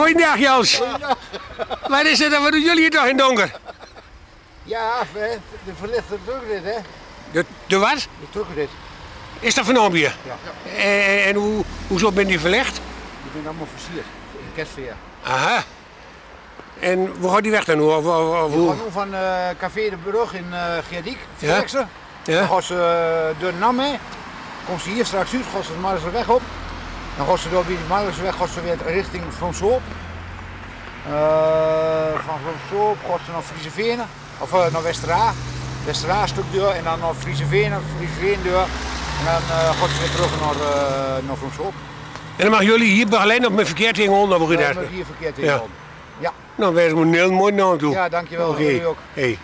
Goeiedag Jans. Wat is het? Wat doen jullie hier toch in donker? Ja, de verlichte terugrit, hè? De wat? De terugrit. Is dat van hier? Ja. En hoezo ben je verlegd? Die zijn allemaal versierd. In kerstfeer. Aha. En hoe gaat die weg dan nu? Die gaan nu van Café de Brug in Geerdiek, Verrekse. Ja. Dan gaan ze door Namme. Komt ze hier straks uit, gaan ze de Marlerseweg op. Dan gaan ze door die Marlerseweg gaan ze weer richting Fromsoop. Van Fromsoop gaan ze naar Frieseveen, of naar Westera. Westera een stuk deur en dan naar Frieseveen deur. En dan gaan ze weer terug naar Fromsoop. En dan mag jullie hier begeleiden op mijn verkeerd onder, hoe Ja, hier verkeerd in ja. Ja. Nou, wees me een heel mooi naartoe. Ja, dankjewel. Okay. Jullie ook. Hey.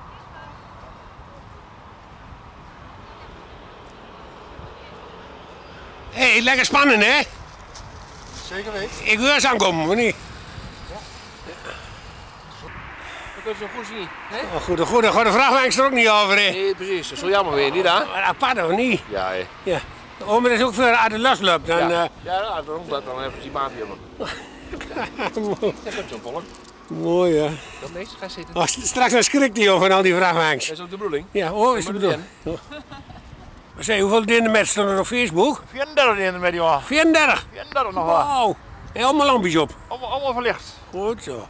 Hey, lekker spannend hè? Zeker weten. Ik wil eens aankomen, maar niet? Dat kun je zo goed zien. Hè? Oh, goed, de vrachtwagen er ook niet over hè? Nee, precies. Dat is wel jammer weer, niet hè? Maar apart of niet? Ja, hè. Ja. Oh, maar dat is ook veel uit de last loopt. Dan, Ja, daarom dat dan even die maat hier. Dat komt zo'n volk. Mooi ja. Dat meest, ga zitten. Oh, straks dan schrikt hij van al die vrachtwagens. Dat is ook de bedoeling. Ja, oh, is de bedoeling. Zeg, hoeveel dinnen met stonden er op Facebook? 34 in met die jongen. 34? 34 nog wel. Wow. En allemaal lampjes op. Allemaal verlicht. Goed zo.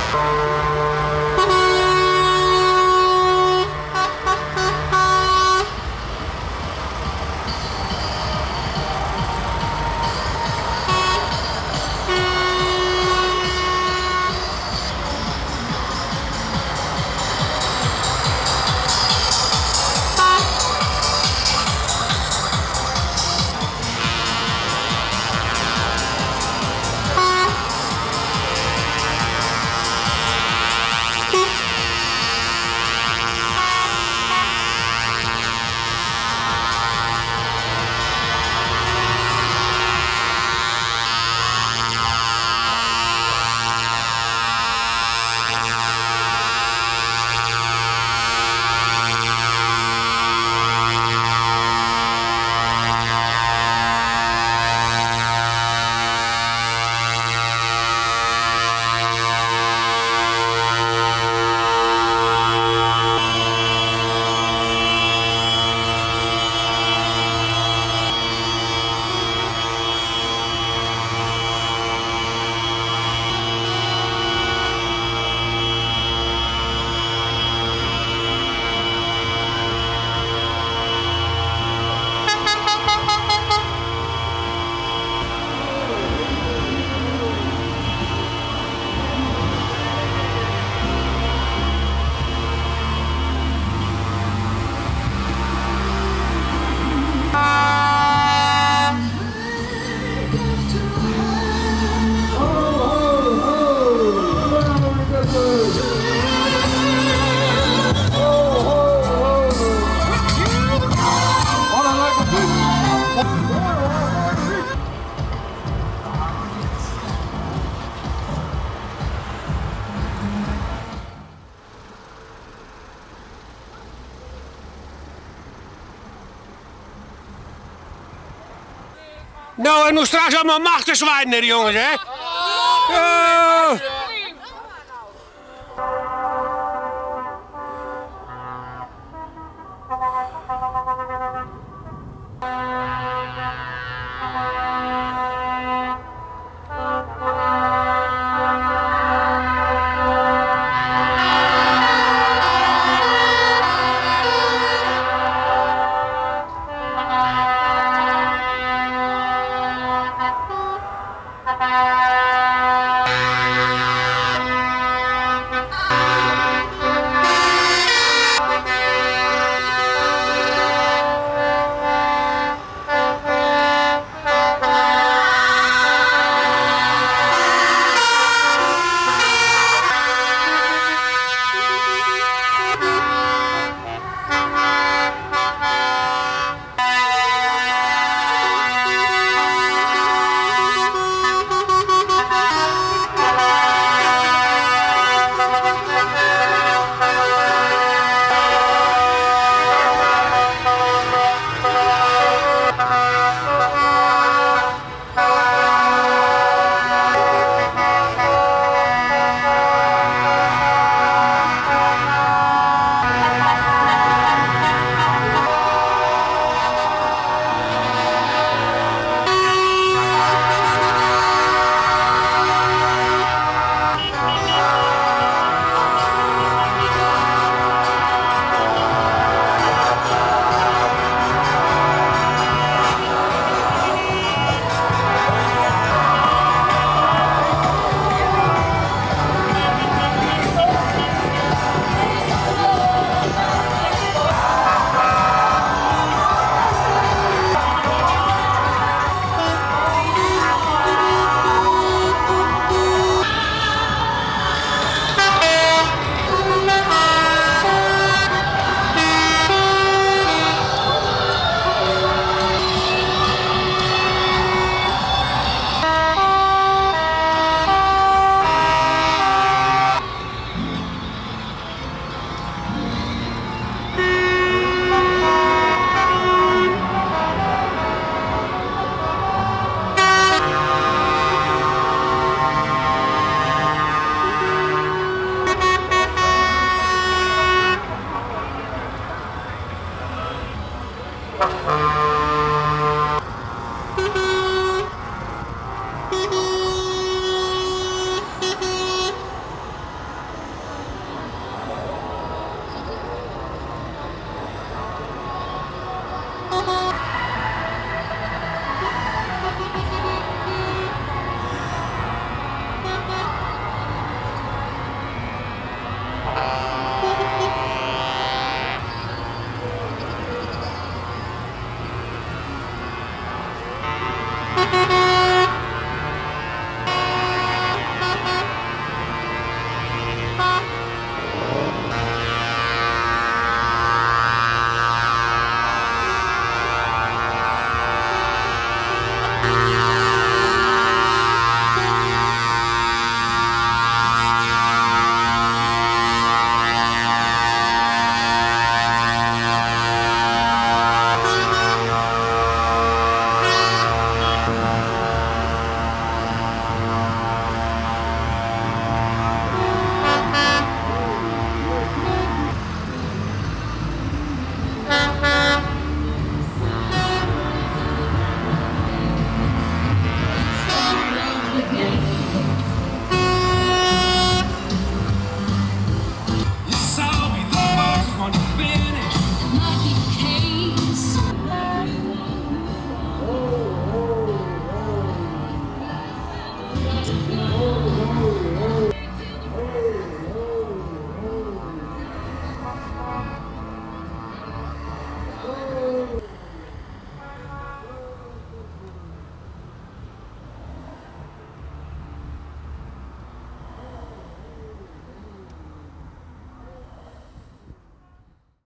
Nou, en hoe straks allemaal machtig zwijnen, jongens, hè?